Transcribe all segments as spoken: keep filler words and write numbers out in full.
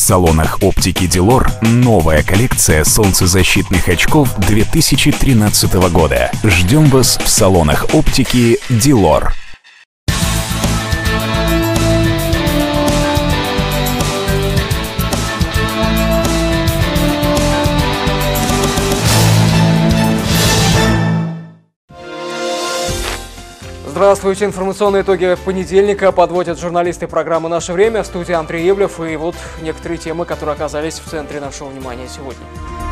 салонах оптики Дилор новая коллекция солнцезащитных очков две тысячи тринадцатого года. Ждем вас в салонах оптики Дилор. Здравствуйте. Информационные итоги понедельника подводят журналисты программы «Наше время». В студии Андрей Еблев. И вот некоторые темы, которые оказались в центре нашего внимания сегодня.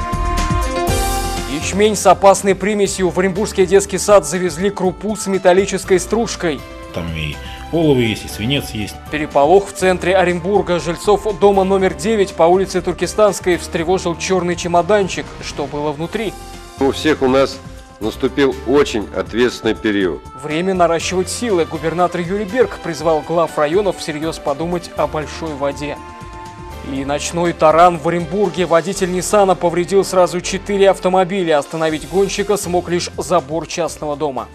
Ячмень с опасной примесью. В Оренбургский детский сад завезли крупу с металлической стружкой. Там и олово есть, и свинец есть. Переполох в центре Оренбурга. Жильцов дома номер девять по улице Туркестанской встревожил черный чемоданчик. Что было внутри? У всех у нас наступил очень ответственный период. Время наращивать силы. Губернатор Юрий Берг призвал глав районов всерьез подумать о большой воде. И ночной таран в Оренбурге. Водитель Ниссана повредил сразу четыре автомобиля. Остановить гонщика смог лишь забор частного дома.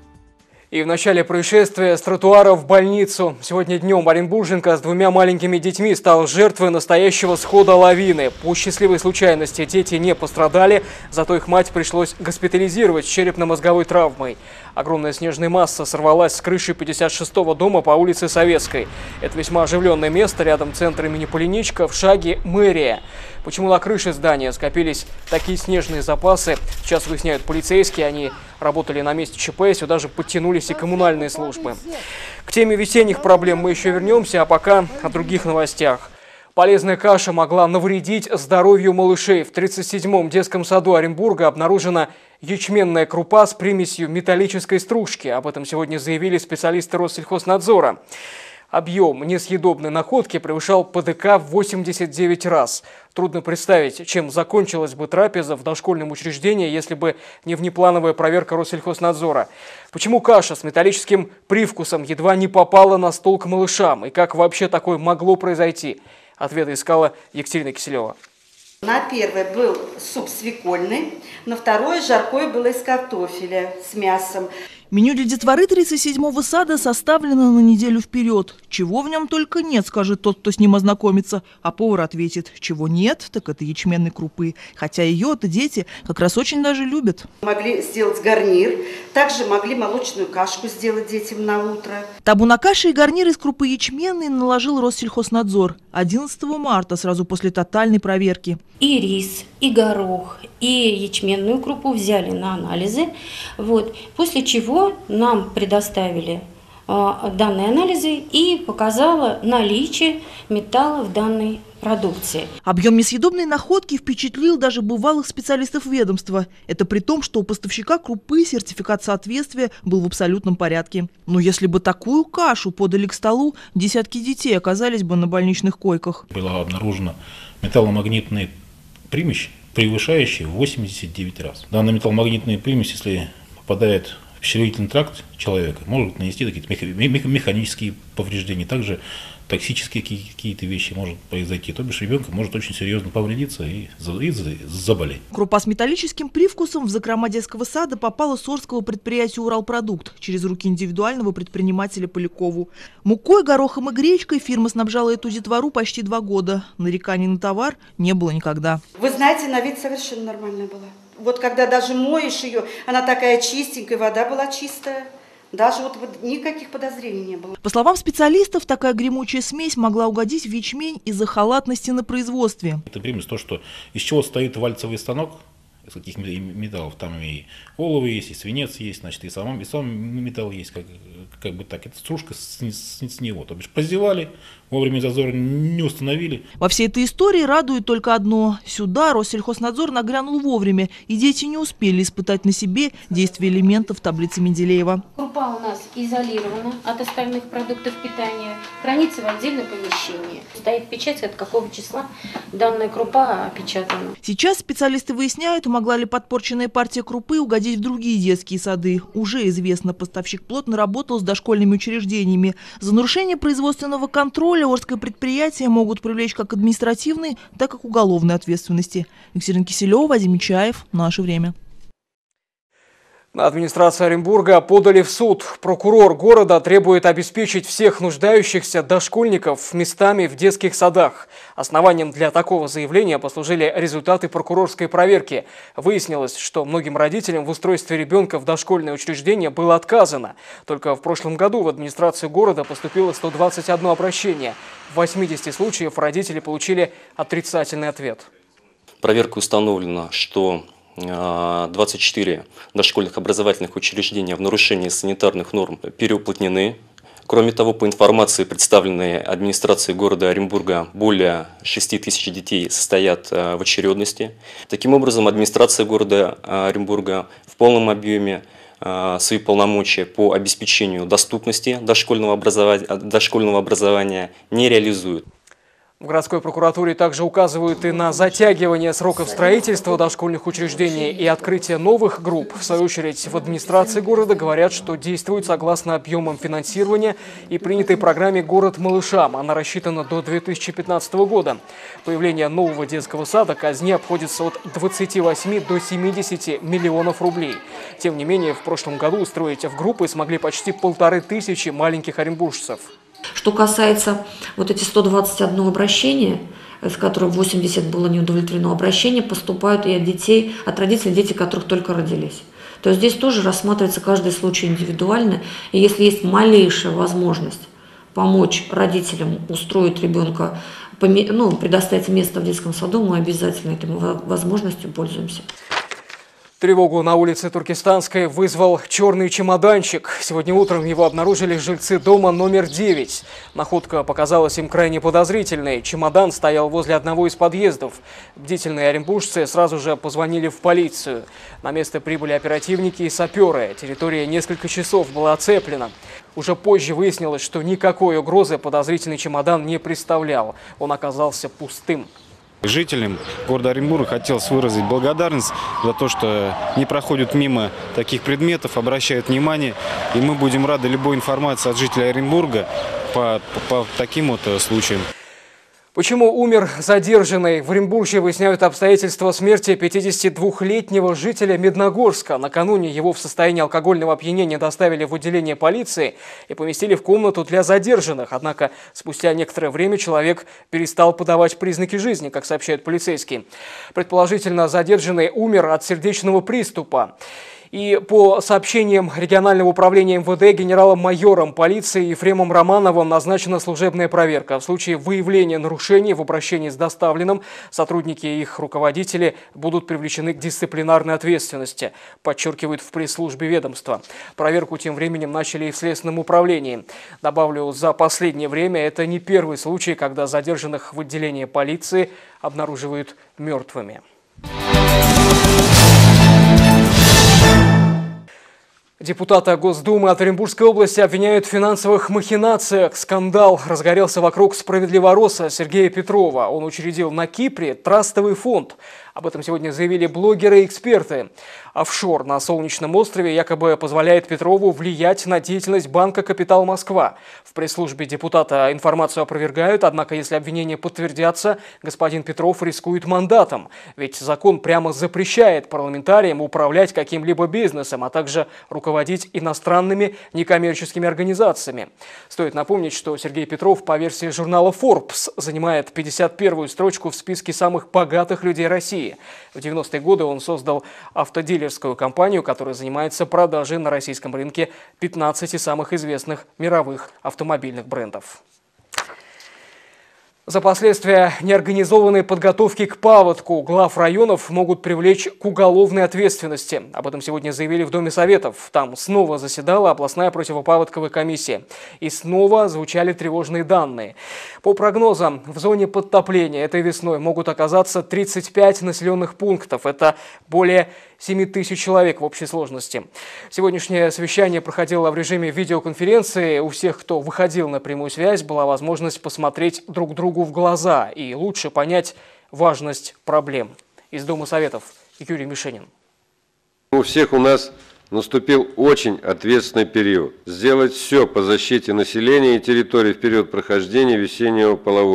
И в начале происшествия с тротуара в больницу. Сегодня днем оренбурженка с двумя маленькими детьми стала жертвой настоящего схода лавины. По счастливой случайности дети не пострадали, зато их мать пришлось госпитализировать с черепно-мозговой травмой. Огромная снежная масса сорвалась с крыши пятьдесят шестого дома по улице Советской. Это весьма оживленное место рядом центра имени Полиничка, в шаге мэрия. Почему на крыше здания скопились такие снежные запасы, сейчас выясняют полицейские. Они работали на месте ЧП, сюда же подтянулись и коммунальные службы. К теме весенних проблем мы еще вернемся, а пока о других новостях. Полезная каша могла навредить здоровью малышей. В тридцать седьмом детском саду Оренбурга обнаружена ячменная крупа с примесью металлической стружки. Об этом сегодня заявили специалисты Россельхознадзора. Объем несъедобной находки превышал ПДК в восемьдесят девять раз. Трудно представить, чем закончилась бы трапеза в дошкольном учреждении, если бы не внеплановая проверка Россельхознадзора. Почему каша с металлическим привкусом едва не попала на стол к малышам? И как вообще такое могло произойти? Ответы искала Екатерина Киселева. На первый был суп свекольный, на второй жаркое было из картофеля с мясом. Меню для детворы тридцать седьмого сада составлено на неделю вперед. Чего в нем только нет, скажет тот, кто с ним ознакомится. А повар ответит, чего нет, так это ячменной крупы. Хотя ее-то дети как раз очень даже любят. Могли сделать гарнир, также могли молочную кашку сделать детям на утро. Табу на каши и гарнир из крупы ячменной наложил Россельхознадзор одиннадцатого марта, сразу после тотальной проверки. И рис, и горох, и ячменную крупу взяли на анализы, вот, после чего нам предоставили э, данные анализы и показало наличие металла в данной продукции. Объем несъедобной находки впечатлил даже бывалых специалистов ведомства. Это при том, что у поставщика крупы сертификат соответствия был в абсолютном порядке. Но если бы такую кашу подали к столу, десятки детей оказались бы на больничных койках. Была обнаружена металломагнитная примесь, превышающая восемьдесят девять раз. Данная металломагнитная примесь, если попадает в пищеварительный тракт человека, может нанести какие-то механические повреждения. Также токсические какие-то вещи может произойти. То бишь ребенка может очень серьезно повредиться и, и заболеть. Крупа с металлическим привкусом в закрома детского сада попала с Орского предприятия «Уралпродукт» через руки индивидуального предпринимателя Полякову. Мукой, горохом и гречкой фирма снабжала эту детвору почти два года. Нареканий на товар не было никогда. Вы знаете, на вид совершенно нормальная была. Вот когда даже моешь ее, она такая чистенькая, вода была чистая. Даже вот, вот никаких подозрений не было. По словам специалистов, такая гремучая смесь могла угодить в ячмень из-за халатности на производстве. Это примесь то, что из чего стоит вальцевый станок, из каких металлов, там и олово есть, и свинец есть, значит, и сам, и сам металл есть, как, как бы так. Это стружка с, с, с него. То бишь поздевали, вовремя зазор не установили. Во всей этой истории радует только одно. Сюда Россельхознадзор нагрянул вовремя, и дети не успели испытать на себе действие элементов таблицы Менделеева. Крупа у нас изолирована от остальных продуктов питания, хранится в отдельном помещении. Стоит печать, от какого числа данная крупа опечатана. Сейчас специалисты выясняют, могла ли подпорченная партия крупы угодить в другие детские сады. Уже известно, поставщик плотно работал с дошкольными учреждениями. За нарушение производственного контроля Орское предприятие могут привлечь как административной, так и уголовной ответственности. Екатерина Киселева, Вадим Нечаев. Наше время. На администрацию Оренбурга подали в суд. Прокурор города требует обеспечить всех нуждающихся дошкольников местами в детских садах. Основанием для такого заявления послужили результаты прокурорской проверки. Выяснилось, что многим родителям в устройстве ребенка в дошкольное учреждение было отказано. Только в прошлом году в администрацию города поступило сто двадцать одно обращение. В восьмидесяти случаях родители получили отрицательный ответ. В проверке установлено, что двадцать четыре дошкольных образовательных учреждения в нарушении санитарных норм переуплотнены. Кроме того, по информации, представленной администрацией города Оренбурга, более шести тысяч детей состоят в очередности. Таким образом, администрация города Оренбурга в полном объеме свои полномочия по обеспечению доступности дошкольного образования, дошкольного образования не реализует. В городской прокуратуре также указывают и на затягивание сроков строительства дошкольных учреждений и открытие новых групп. В свою очередь, в администрации города говорят, что действуют согласно объемам финансирования и принятой программе «Город малышам». Она рассчитана до две тысячи пятнадцатого года. Появление нового детского сада казне обходится от двадцати восьми до семидесяти миллионов рублей. Тем не менее, в прошлом году устроить в группы смогли почти полторы тысячи маленьких оренбуржцев. Что касается вот эти сто двадцать одно обращения, из которых восемьдесят было не удовлетворено, обращения поступают и от детей, от родителей, дети которых только родились. То есть здесь тоже рассматривается каждый случай индивидуально, и если есть малейшая возможность помочь родителям устроить ребенка, ну, предоставить место в детском саду, мы обязательно этой возможностью пользуемся. Тревогу на улице Туркестанской вызвал черный чемоданчик. Сегодня утром его обнаружили жильцы дома номер девять. Находка показалась им крайне подозрительной. Чемодан стоял возле одного из подъездов. Бдительные оренбуржцы сразу же позвонили в полицию. На место прибыли оперативники и саперы. Территория несколько часов была оцеплена. Уже позже выяснилось, что никакой угрозы подозрительный чемодан не представлял. Он оказался пустым. Жителям города Оренбурга хотелось выразить благодарность за то, что не проходят мимо таких предметов, обращают внимание. И мы будем рады любой информации от жителей Оренбурга по, по, по таким вот случаям. Почему умер задержанный? В Оренбурге выясняют обстоятельства смерти пятидесятидвухлетнего жителя Медногорска. Накануне его в состоянии алкогольного опьянения доставили в отделение полиции и поместили в комнату для задержанных. Однако спустя некоторое время человек перестал подавать признаки жизни, как сообщают полицейские. Предположительно, задержанный умер от сердечного приступа. И по сообщениям регионального управления эм вэ дэ генералом-майором полиции Ефремом Романовым назначена служебная проверка. В случае выявления нарушений в обращении с доставленным, сотрудники и их руководители будут привлечены к дисциплинарной ответственности, подчеркивают в пресс-службе ведомства. Проверку тем временем начали и в Следственном управлении. Добавлю, за последнее время это не первый случай, когда задержанных в отделении полиции обнаруживают мертвыми. Депутата Госдумы от Оренбургской области обвиняют в финансовых махинациях. Скандал разгорелся вокруг справедливороса Сергея Петрова. Он учредил на Кипре трастовый фонд. Об этом сегодня заявили блогеры и эксперты. Офшор на Солнечном острове якобы позволяет Петрову влиять на деятельность банка «Капитал Москва». В пресс-службе депутата информацию опровергают, однако если обвинения подтвердятся, господин Петров рискует мандатом. Ведь закон прямо запрещает парламентариям управлять каким-либо бизнесом, а также руководить иностранными некоммерческими организациями. Стоит напомнить, что Сергей Петров по версии журнала Forbes занимает пятьдесят первую строчку в списке самых богатых людей России. В девяностые годы он создал автодилерскую компанию, которая занимается продажей на российском рынке пятнадцати самых известных мировых автомобильных брендов. За последствия неорганизованной подготовки к паводку глав районов могут привлечь к уголовной ответственности. Об этом сегодня заявили в Доме Советов. Там снова заседала областная противопаводковая комиссия. И снова звучали тревожные данные. По прогнозам, в зоне подтопления этой весной могут оказаться тридцать пять населенных пунктов. Это более семи тысяч человек в общей сложности. Сегодняшнее совещание проходило в режиме видеоконференции. У всех, кто выходил на прямую связь, была возможность посмотреть друг другу в глаза и лучше понять важность проблем. Из Дома Советов Юрий Мишенин. У всех у нас наступил очень ответственный период. Сделать все по защите населения и территории в период прохождения весеннего половодья.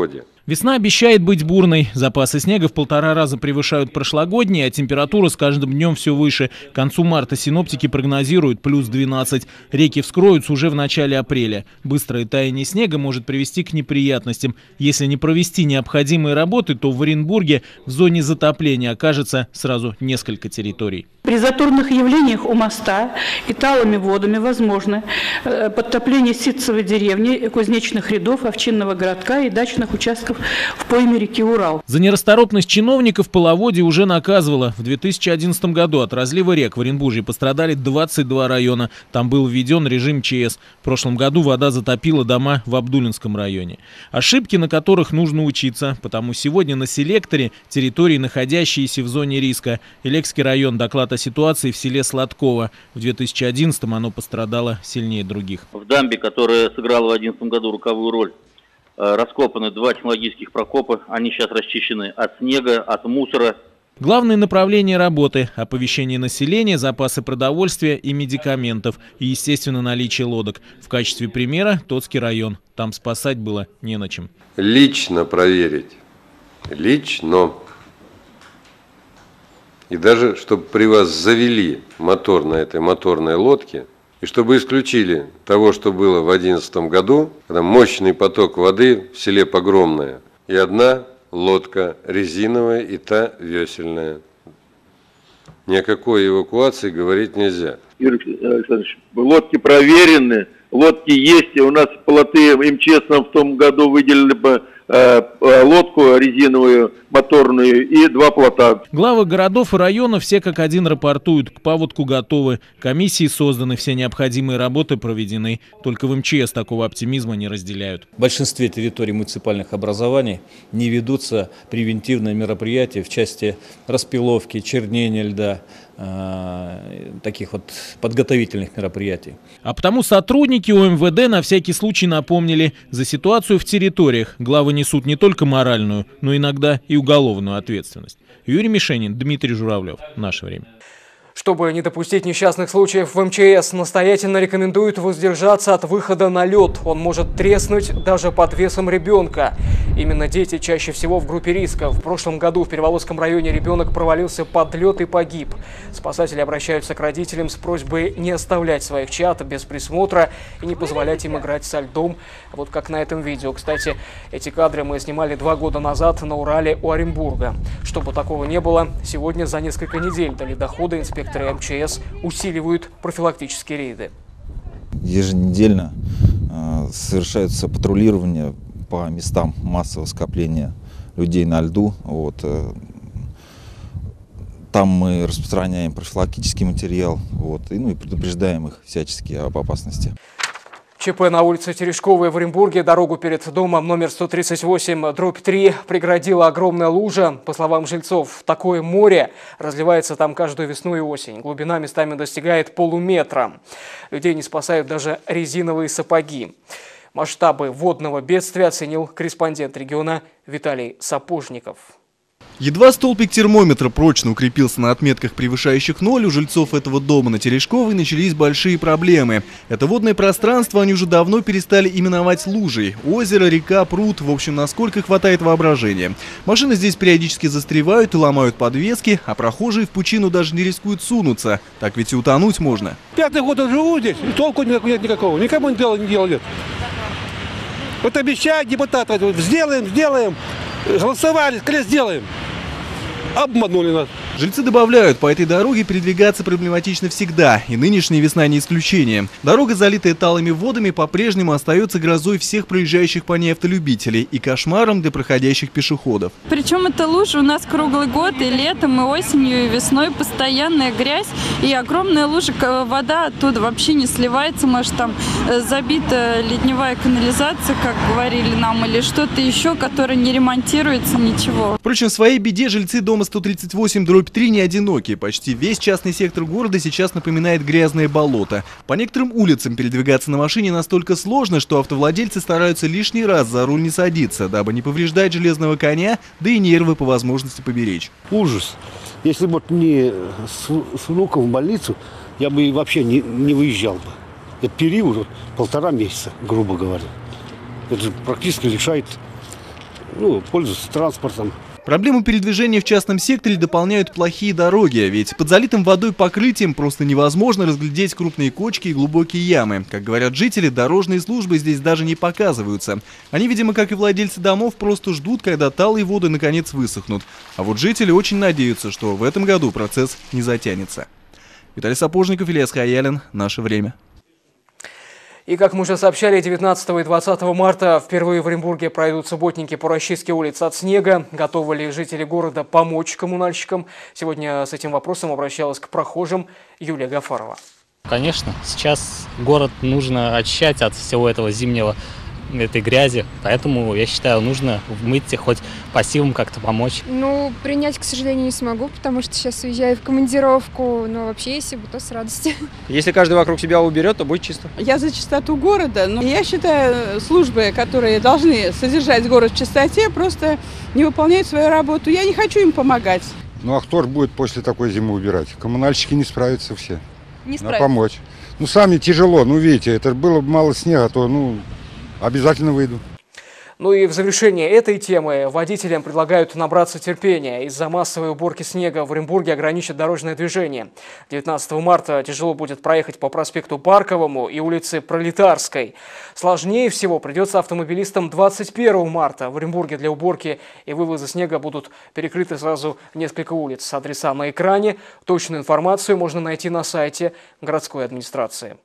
Весна обещает быть бурной. Запасы снега в полтора раза превышают прошлогодние, а температура с каждым днем все выше. К концу марта синоптики прогнозируют плюс двенадцать. Реки вскроются уже в начале апреля. Быстрое таяние снега может привести к неприятностям. Если не провести необходимые работы, то в Оренбурге в зоне затопления окажется сразу несколько территорий. При затворных явлениях у моста и талыми водами возможно подтопление Ситцевой деревни, кузнечных рядов, овчинного городка и дачных участков в пойме реки Урал. За нерасторопность чиновников половодье уже наказывало. В две тысячи одиннадцатом году от разлива рек в Оренбурге пострадали двадцать два района. Там был введен режим ЧС. В прошлом году вода затопила дома в Абдулинском районе. Ошибки, на которых нужно учиться, потому сегодня на селекторе территории, находящиеся в зоне риска. Илекский район, доклад о ситуации в селе Сладково. В две тысячи одиннадцатом оно пострадало сильнее других. В дамбе, которая сыграла в две тысячи одиннадцатом году роковую роль, раскопаны два технологических прокопа. Они сейчас расчищены от снега, от мусора. Главное направление работы – оповещение населения, запасы продовольствия и медикаментов и, естественно, наличие лодок. В качестве примера – Тотский район. Там спасать было не на чем. Лично проверить. Лично. И даже, чтобы при вас завели мотор на этой моторной лодке, и чтобы исключили того, что было в две тысячи одиннадцатом году, когда мощный поток воды в селе Погромное, и одна лодка резиновая и та весельная. Ни о какой эвакуации говорить нельзя. Юрий Александрович, лодки проверены, лодки есть, и у нас плоты МЧС нам в том году выделили бы лодку резиновую, моторную и два плота. Главы городов и районов все как один рапортуют, к паводку готовы. Комиссии созданы, все необходимые работы проведены. Только в МЧС такого оптимизма не разделяют. В большинстве территорий муниципальных образований не ведутся превентивные мероприятия в части распиловки, чернения льда, э, таких вот подготовительных мероприятий. А потому сотрудники ОМВД на всякий случай напомнили, за ситуацию в территориях главы несут не только моральную, но иногда и уголовную ответственность. Юрий Мишенин, Дмитрий Журавлев. Наше время. Чтобы не допустить несчастных случаев, в МЧС настоятельно рекомендуют воздержаться от выхода на лед. Он может треснуть даже под весом ребенка. Именно дети чаще всего в группе риска. В прошлом году в Переволжском районе ребенок провалился под лед и погиб. Спасатели обращаются к родителям с просьбой не оставлять своих чад без присмотра и не позволять им играть со льдом. Вот как на этом видео. Кстати, эти кадры мы снимали два года назад на Урале у Оренбурга. Чтобы такого не было, сегодня за несколько недель до ледохода инспекторы МЧС усиливают профилактические рейды. Еженедельно э, совершаются патрулирования по местам массового скопления людей на льду. Вот, э, там мы распространяем профилактический материал, вот, и, ну, и предупреждаем их всячески об опасности. ЧП на улице Терешковой в Оренбурге. Дорогу перед домом номер сто тридцать восемь дробь три преградила огромная лужа. По словам жильцов, такое море разливается там каждую весну и осень. Глубина местами достигает полуметра. Людей не спасают даже резиновые сапоги. Масштабы водного бедствия оценил корреспондент региона Виталий Сапожников. Едва столбик термометра прочно укрепился на отметках, превышающих ноль, у жильцов этого дома на Терешковой начались большие проблемы. Это водное пространство они уже давно перестали именовать лужей. Озеро, река, пруд, в общем, насколько хватает воображения. Машины здесь периодически застревают и ломают подвески, а прохожие в пучину даже не рискуют сунуться. Так ведь и утонуть можно. Пятый год живу здесь, и толку нет никакого. Никому не дело не делают. Вот обещают депутаты, сделаем, сделаем. Голосовали, сказали, сделаем. Обманули нас. Жильцы добавляют, по этой дороге передвигаться проблематично всегда, и нынешняя весна не исключение. Дорога, залитая талыми водами, по-прежнему остается грозой всех проезжающих по ней автолюбителей и кошмаром для проходящих пешеходов. Причем эта лужа у нас круглый год, и летом, и осенью, и весной постоянная грязь, и огромная лужа, вода оттуда вообще не сливается, может там забита ледневая канализация, как говорили нам, или что-то еще, которое не ремонтируется, ничего. Впрочем, в своей беде жильцы дома сто тридцать восемь дробь три не одиноки. Почти весь частный сектор города сейчас напоминает грязное болото. По некоторым улицам передвигаться на машине настолько сложно, что автовладельцы стараются лишний раз за руль не садиться, дабы не повреждать железного коня, да и нервы по возможности поберечь. Ужас. Если бы не с, с внуком в больницу, я бы вообще не, не выезжал бы. Это период вот, полтора месяца, грубо говоря. Это же практически лишает ну, пользуются транспортом. Проблему передвижения в частном секторе дополняют плохие дороги, ведь под залитым водой покрытием просто невозможно разглядеть крупные кочки и глубокие ямы. Как говорят жители, дорожные службы здесь даже не показываются. Они, видимо, как и владельцы домов, просто ждут, когда талые воды наконец высохнут. А вот жители очень надеются, что в этом году процесс не затянется. Виталий Сапожников, Илья Схаялин. Наше время. И, как мы уже сообщали, девятнадцатого и двадцатого марта впервые в Оренбурге пройдут субботники по расчистке улиц от снега. Готовы ли жители города помочь коммунальщикам? Сегодня с этим вопросом обращалась к прохожим Юлия Гафарова. Конечно, сейчас город нужно очищать от всего этого зимнего, этой грязи, поэтому, я считаю, нужно вмыть хоть по силам как-то помочь. Ну, принять, к сожалению, не смогу, потому что сейчас уезжаю в командировку, но вообще, если бы, то с радостью. Если каждый вокруг себя уберет, то будет чисто. Я за чистоту города, но я считаю, службы, которые должны содержать город в чистоте, просто не выполняют свою работу. Я не хочу им помогать. Ну а кто же будет после такой зимы убирать? Коммунальщики не справятся все. Не справятся. Надо помочь. Ну, сами тяжело, ну, видите, это было бы мало снега, то, ну, обязательно выйду. Ну и в завершение этой темы водителям предлагают набраться терпения. Из-за массовой уборки снега в Оренбурге ограничат дорожное движение. девятнадцатого марта тяжело будет проехать по проспекту Парковому и улице Пролетарской. Сложнее всего придется автомобилистам двадцать первого марта. В Оренбурге для уборки и вывоза снега будут перекрыты сразу несколько улиц. Адреса на экране. Точную информацию можно найти на сайте городской администрации.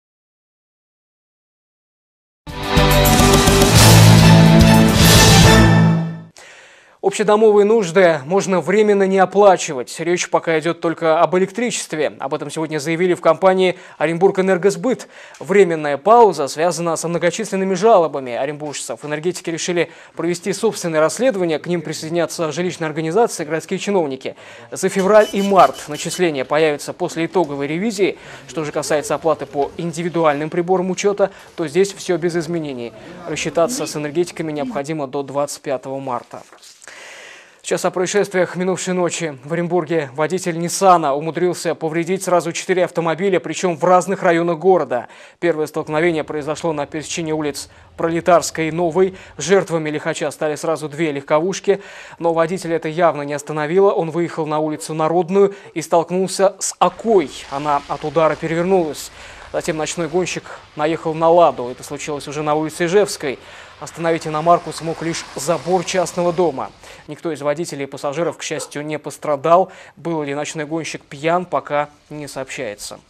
Общедомовые нужды можно временно не оплачивать. Речь пока идет только об электричестве. Об этом сегодня заявили в компании «Оренбургэнергосбыт». Временная пауза связана со многочисленными жалобами оренбуржцев. Энергетики решили провести собственное расследование. К ним присоединятся жилищные организации, городские чиновники. За февраль и март начисления появятся после итоговой ревизии. Что же касается оплаты по индивидуальным приборам учета, то здесь все без изменений. Рассчитаться с энергетиками необходимо до двадцать пятого марта. Сейчас о происшествиях минувшей ночи. В Оренбурге водитель Ниссана умудрился повредить сразу четыре автомобиля, причем в разных районах города. Первое столкновение произошло на пересечении улиц Пролетарской и Новой. Жертвами лихача стали сразу две легковушки, но водителя это явно не остановило. Он выехал на улицу Народную и столкнулся с Окой. Она от удара перевернулась. Затем ночной гонщик наехал на «Ладу». Это случилось уже на улице Ижевской. Остановить иномарку смог лишь забор частного дома. Никто из водителей и пассажиров, к счастью, не пострадал. Был ли ночной гонщик пьян, пока не сообщается.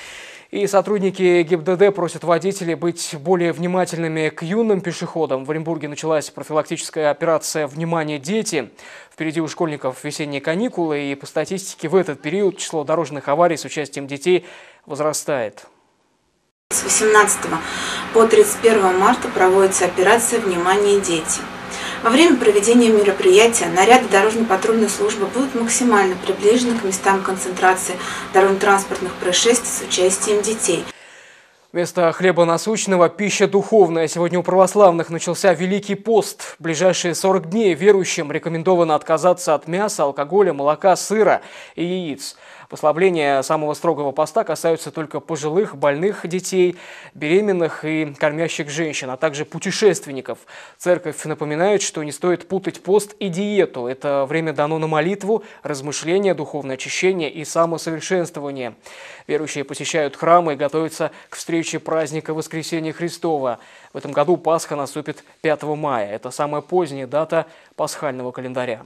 И сотрудники ГИБДД просят водителей быть более внимательными к юным пешеходам. В Оренбурге началась профилактическая операция «Внимание, дети». Впереди у школьников весенние каникулы, и по статистике в этот период число дорожных аварий с участием детей возрастает. С восемнадцатого по тридцать первое марта проводится операция «Внимание, дети». Во время проведения мероприятия наряды дорожно-патрульной службы будут максимально приближены к местам концентрации дорожно-транспортных происшествий с участием детей. Вместо хлеба насущного – пища духовная. Сегодня у православных начался Великий пост. В ближайшие сорок дней верующим рекомендовано отказаться от мяса, алкоголя, молока, сыра и яиц. Послабления самого строгого поста касаются только пожилых, больных детей, беременных и кормящих женщин, а также путешественников. Церковь напоминает, что не стоит путать пост и диету. Это время дано на молитву, размышления, духовное очищение и самосовершенствование. Верующие посещают храмы и готовятся к встрече праздника Воскресения Христова. В этом году Пасха наступит пятого мая. Это самая поздняя дата пасхального календаря.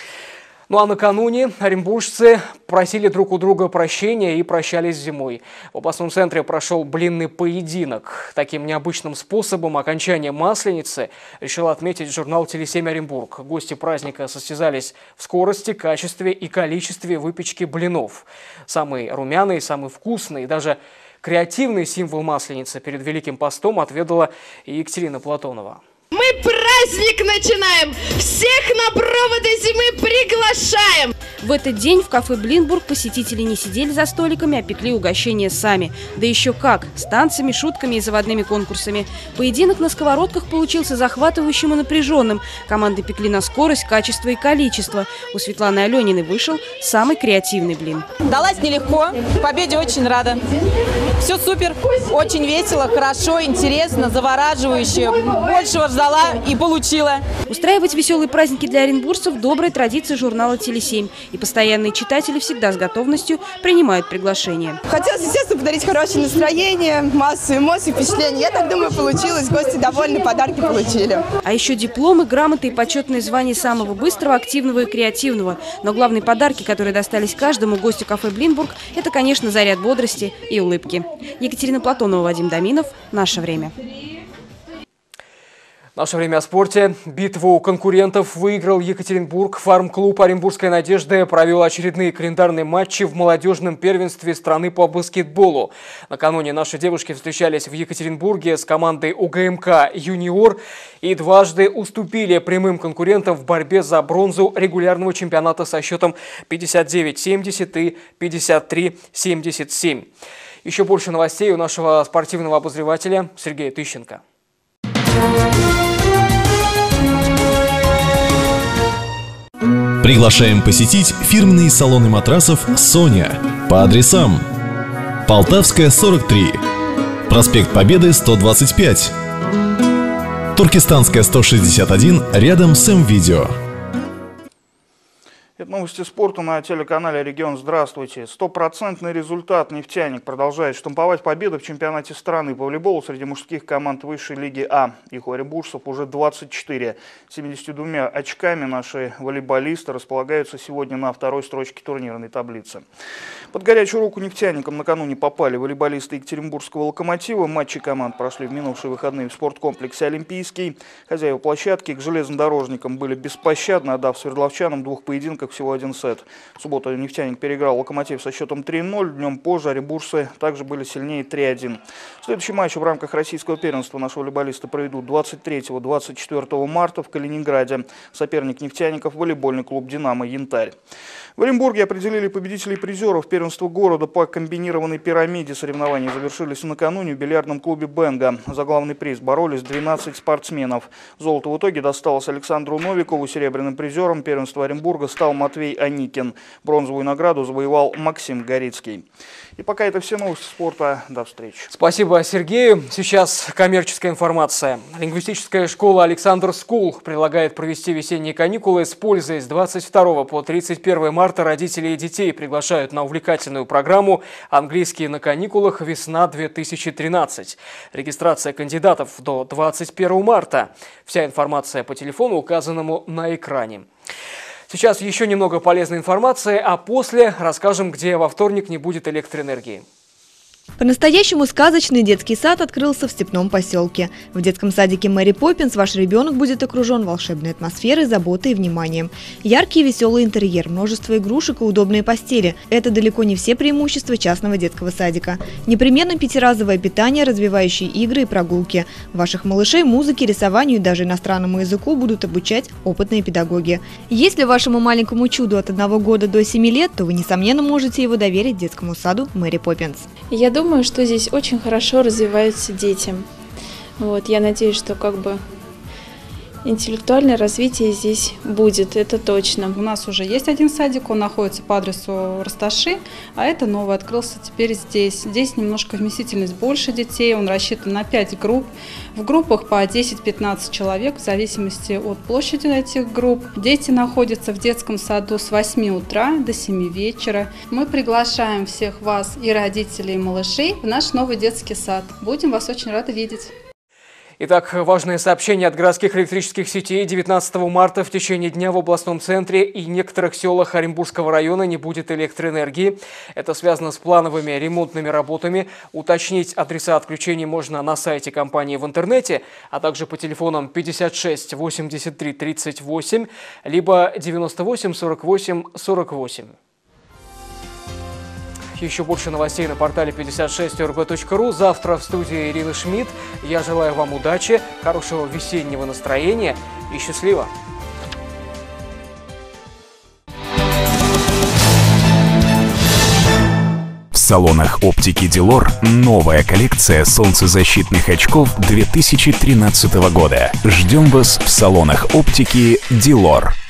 Ну а накануне оренбуржцы просили друг у друга прощения и прощались зимой. В областном центре прошел блинный поединок. Таким необычным способом окончания Масленицы решил отметить журнал «Телесемь Оренбург». Гости праздника состязались в скорости, качестве и количестве выпечки блинов. Самый румяный, самый вкусный и даже креативный символ Масленицы перед Великим постом отведала и Екатерина Платонова. Мы праздник начинаем! Всех на праздник! роботы зимы приглашаем! В этот день в кафе «Блинбург» посетители не сидели за столиками, а пекли угощения сами. Да еще как! С танцами, шутками и заводными конкурсами. Поединок на сковородках получился захватывающим и напряженным. Команды пекли на скорость, качество и количество. У Светланы Алениной вышел самый креативный блин. Далась нелегко, победе очень рада. Все супер, очень весело, хорошо, интересно, завораживающе. Большего ждала и получила. Устраивать веселые праздники для оренбуржцев – добрая традиция журнала «Теле семь». И постоянные читатели всегда с готовностью принимают приглашение. Хотелось, естественно, подарить хорошее настроение, массу эмоций, впечатлений. Я так думаю, получилось. Гости довольны, подарки получили. А еще дипломы, грамоты и почетные звания самого быстрого, активного и креативного. Но главные подарки, которые достались каждому гостю кафе «Блинбург», это, конечно, заряд бодрости и улыбки. Екатерина Платонова, Вадим Доминов. Наше время. Наше время о спорте. Битву конкурентов выиграл Екатеринбург. Фарм-клуб «Оренбургская надежда» провел очередные календарные матчи в молодежном первенстве страны по баскетболу. Накануне наши девушки встречались в Екатеринбурге с командой УГМК «Юниор» и дважды уступили прямым конкурентам в борьбе за бронзу регулярного чемпионата со счетом пятьдесят девять семьдесят и пятьдесят три семьдесят семь. Еще больше новостей у нашего спортивного обозревателя Сергея Тыщенко. Приглашаем посетить фирменные салоны матрасов «Соня» по адресам: Полтавская, сорок три, проспект Победы, сто двадцать пять, Туркестанская, сто шестьдесят один, рядом с М-Видео. Это новости спорта на телеканале «Регион». Здравствуйте. Стопроцентный результат. «Нефтяник» продолжает штамповать победы в чемпионате страны по волейболу среди мужских команд высшей лиги А. Их у оренбуржцев уже двадцать четыре. семьюдесятью двумя очками наши волейболисты располагаются сегодня на второй строчке турнирной таблицы. Под горячую руку «Нефтяникам» накануне попали волейболисты Екатеринбургского «Локомотива». Матчи команд прошли в минувшие выходные в спорткомплексе «Олимпийский». Хозяева площадки к железнодорожникам были беспощадны, отдав свердловчанам двух поединках всего один сет. В субботу «Нефтяник» переиграл «Локомотив» со счетом три ноль. Днем позже оренбуржцы также были сильнее три один. Следующий матч в рамках российского первенства наши волейболисты проведут двадцать третьего — двадцать четвёртого марта в Калининграде. Соперник «Нефтяников» – волейбольный клуб «Динамо Янтарь». В Оренбурге определили победителей и призеров первенства города по комбинированной пирамиде. Соревнования завершились накануне в бильярдном клубе «Бенга». За главный приз боролись двенадцать спортсменов. Золото в итоге досталось Александру Новикову. Серебряным призером первенства Оренбурга стал Матвей Аникин. Бронзовую награду завоевал Максим Горицкий. И пока это все новости спорта. До встречи. Спасибо Сергею. Сейчас коммерческая информация. Лингвистическая школа «Александр Скул» предлагает провести весенние каникулы с пользой. С двадцать второго по тридцать первое марта родители и детей приглашают на увлекательную программу «Английский на каникулах. Весна две тысячи тринадцать». Регистрация кандидатов до двадцать первого марта. Вся информация по телефону, указанному на экране. Сейчас еще немного полезной информации, а после расскажем, где во вторник не будет электроэнергии. По-настоящему сказочный детский сад открылся в Степном поселке. В детском садике Мэри Поппинс ваш ребенок будет окружен волшебной атмосферой, заботой и вниманием. Яркий и веселый интерьер, множество игрушек и удобные постели – это далеко не все преимущества частного детского садика. Непременно пятиразовое питание, развивающие игры и прогулки. Ваших малышей музыке, рисованию и даже иностранному языку будут обучать опытные педагоги. Если вашему маленькому чуду от одного года до семи лет, то вы, несомненно, можете его доверить детскому саду Мэри Поппинс. Я думаю, что здесь очень хорошо развиваются дети. Вот, я надеюсь, что как бы интеллектуальное развитие здесь будет, это точно. У нас уже есть один садик, он находится по адресу Расташи, а это новый открылся теперь здесь. Здесь немножко вместительность больше детей, он рассчитан на пять групп. В группах по десять-пятнадцать человек, в зависимости от площади этих групп. Дети находятся в детском саду с восьми утра до семи вечера. Мы приглашаем всех вас, и родителей, и малышей, в наш новый детский сад. Будем вас очень рады видеть. Итак, важное сообщение от городских электрических сетей. девятнадцатого марта в течение дня в областном центре и некоторых селах Оренбургского района не будет электроэнергии. Это связано с плановыми ремонтными работами. Уточнить адреса отключений можно на сайте компании в интернете, а также по телефонам пятьдесят шесть восемьдесят три тридцать восемь, либо девяносто восемь сорок восемь сорок восемь. Еще больше новостей на портале пятьдесят шесть эр бэ точка ру. Завтра в студии Ирина Шмидт. Я желаю вам удачи, хорошего весеннего настроения и счастливо! салонах оптики Дилор новая коллекция солнцезащитных очков две тысячи тринадцатого года. Ждем вас в салонах оптики Дилор.